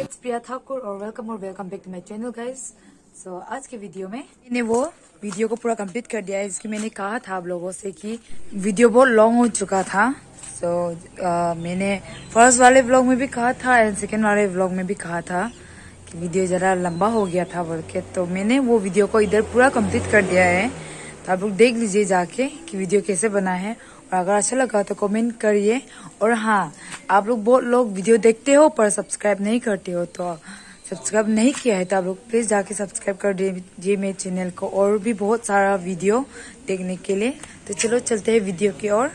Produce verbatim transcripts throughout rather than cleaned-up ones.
It's प्रिया ठाकुर और welcome और welcome back to my channel guys. So आज के वीडियो में मैंने वो वीडियो को पूरा कंप्लीट कर दिया है जिसकी मैंने कहा था आप लोगों से कि वीडियो बहुत लॉन्ग हो चुका था। सो so, uh, मैंने फर्स्ट वाले व्लॉग में भी कहा था एंड सेकेंड वाले व्लॉग में भी कहा था कि वीडियो ज़रा लंबा हो गया था बोल के, तो मैंने वो वीडियो को इधर पूरा कंप्लीट कर दिया है। तो आप लोग देख लीजिए जाके कि वीडियो कैसे बना है, और अगर अच्छा लगा तो कमेंट करिए। और हाँ, आप लोग बहुत लोग वीडियो देखते हो पर सब्सक्राइब नहीं करते हो, तो सब्सक्राइब नहीं किया है तो आप लोग प्लीज़ जाके सब्सक्राइब कर दीजिए मेरे चैनल को, और भी बहुत सारा वीडियो देखने के लिए। तो चलो चलते हैं वीडियो की ओर।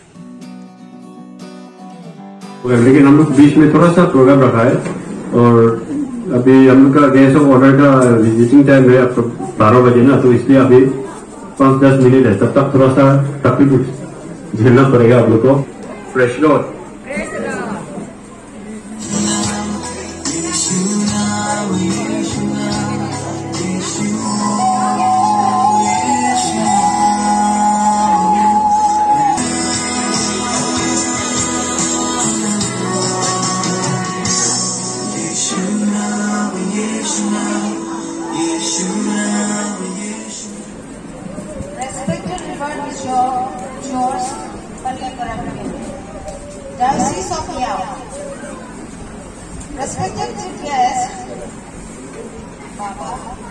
लेकिन हम लोग बीच में थोड़ा सा प्रोग्राम रखा है, और अभी हम लोग का गेस्ट ऑफ ऑर्डर का विजिटिंग टाइम है अब बारह बजे ना, तो इसलिए अभी पाँच दस मिनट है, तब तक थोड़ा सा तकलीफ झेलना पड़ेगा आप लोग को। Fresh lord Diocese of Yao. Respected chief guests, Baba,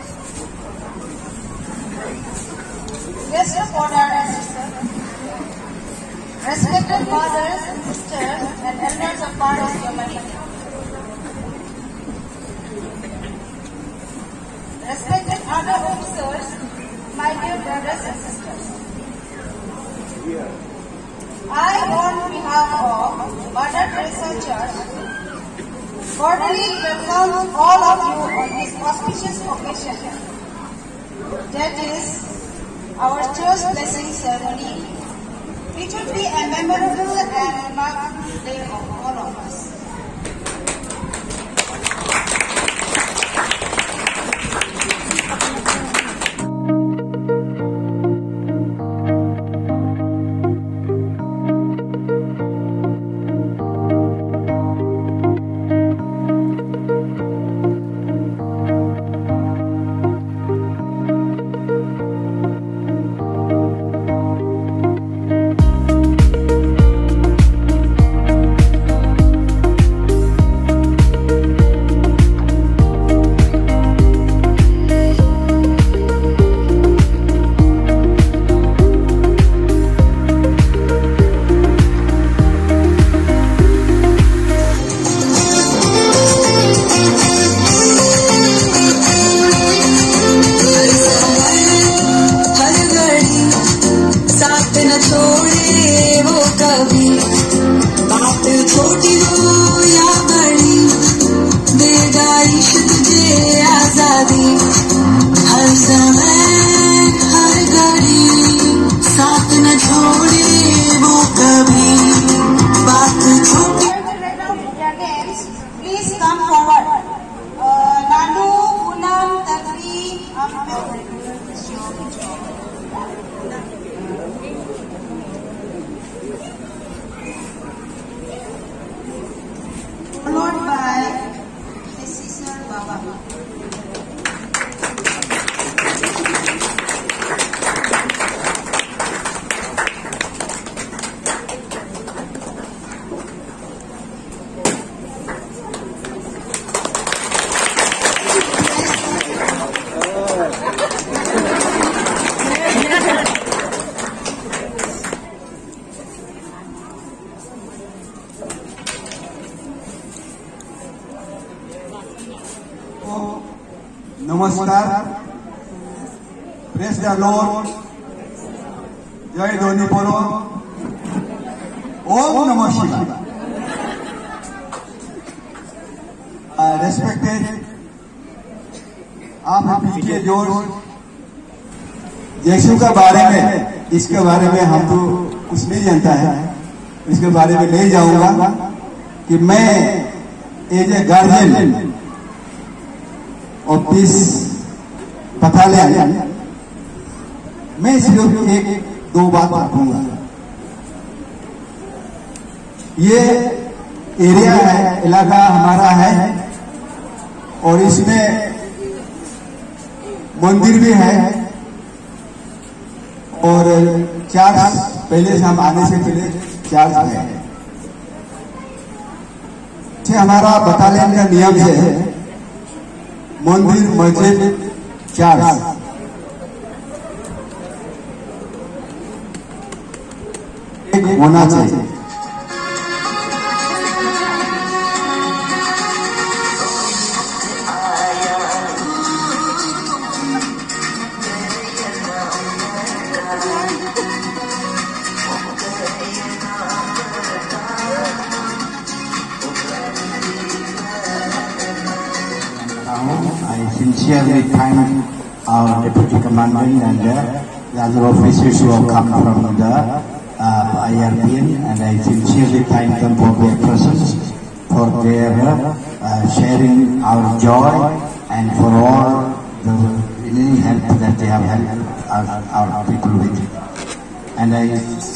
guests of honor and sisters, respected fathers and sisters, and elders of Paris, Germany, respected other officers, my dear brothers and sisters. I, on behalf of Mother Teresa Church, cordially welcome all of you on this auspicious occasion. That is our church blessing ceremony, which will be a memorable and remarkable day of all of us. Followed by his sister Baba. नमस्कार, praise the lord, जय ध्वनि बोलो, ओम नमः शिवाय। Respected आप पीके जोर यीशु के बारे में, इसके बारे में हम तो कुछ नहीं जानता है, इसके बारे में नहीं जाऊंगा कि मैं एज ए गार्जियन और पीस पता ले आया, मैं सिर्फ एक दो बात रखूंगा। ये एरिया है, इलाका हमारा है और इसमें मंदिर भी है और चर्च पहले से हम आने से पहले चर्च है। हमारा बटालियन का नियम है मंदिर, मस्जिद, चर्च एक होना चाहिए। I sincerely thank our Deputy Commandant and the other officers who have come from the uh, I R B N, and I sincerely thank them for their presence, for their uh, sharing our joy, and for all the any help that they have helped our, our people with. And I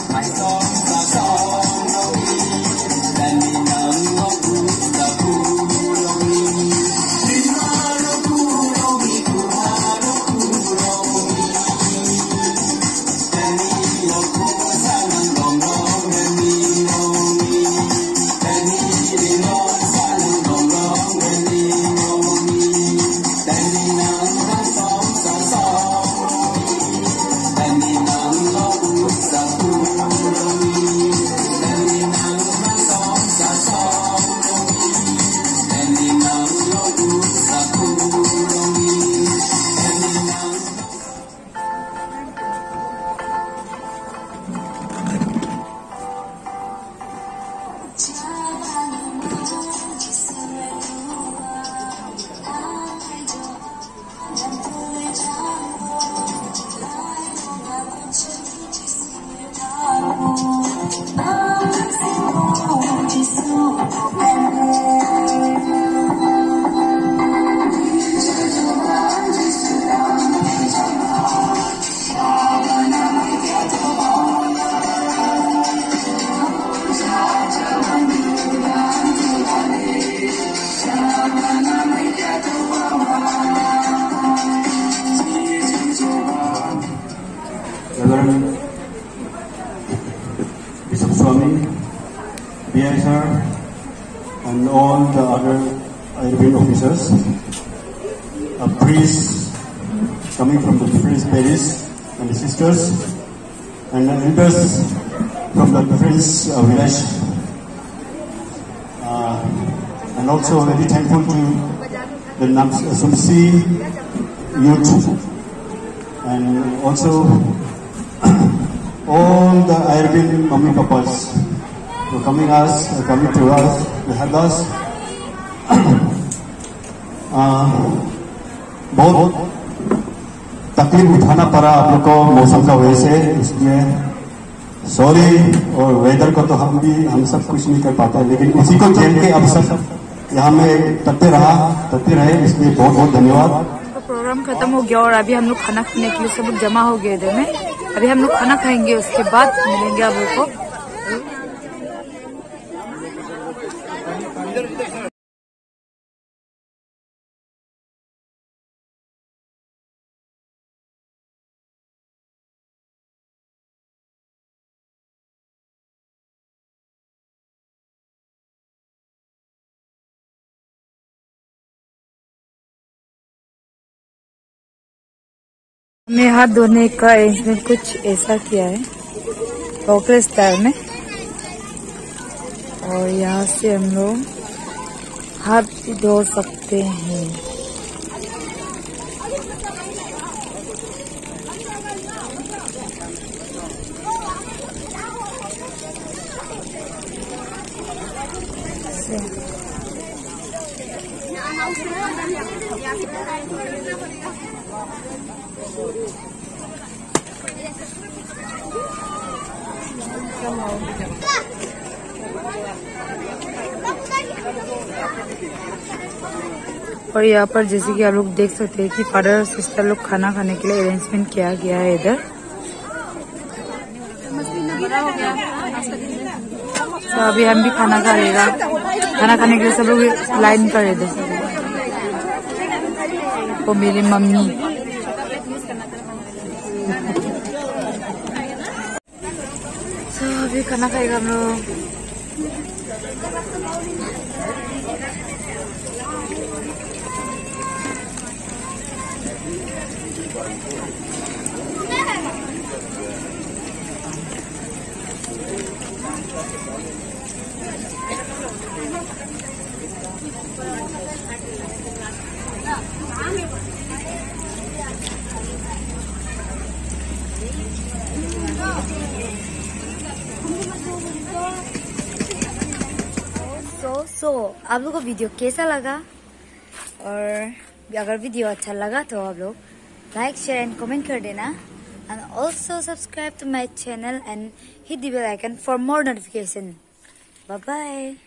Bishop Swami, B I sir, and all the other I R B N officers, a priest coming from the different parishes, and the sisters, and the elders from the different uh, village. Uh, and also very thankful to the Sumsi youth, and also all the I R B N mummy papas who coming us, uh, coming to us, to help us. uh, बहुत तकलीफ उठाना पड़ा आप लोग को मौसम का वजह से, इसलिए सॉरी। और वेदर को तो हम भी हम सब कुछ नहीं कर पाते, लेकिन उसी को झेल के अब सब यहाँ में तत्ते रहा तत्ते रहे, इसलिए बहुत बहुत धन्यवाद। प्रोग्राम खत्म हो गया और अभी हम लोग खाना खाने के लिए सब लोग जमा हो गए इधर में। अभी हम लोग खाना खाएंगे, उसके बाद मिलेंगे आप लोग को। हमने हाथ धोने का अरेंजमेंट कुछ ऐसा किया है लोकल स्टाइल में, और यहाँ से हम लोग हाथ भी धो सकते हैं। और यहाँ पर जैसे कि आप लोग देख सकते हैं कि फादर और सिस्टर लोग खाना खाने के लिए अरेंजमेंट किया गया है इधर। तो अभी हम भी खाना खा लेगा, खाना खाने के लिए सब लोग लाइन पर इधर। वो मेरी मम्मी। तो अभी खाना खाएगा हम लोग। सो सो आप लोगों को वीडियो कैसा लगा, और अगर वीडियो अच्छा लगा तो आप लोग लाइक शेयर एंड कमेंट कर देना, and also subscribe to my channel and hit the bell icon for more notification. Bye bye.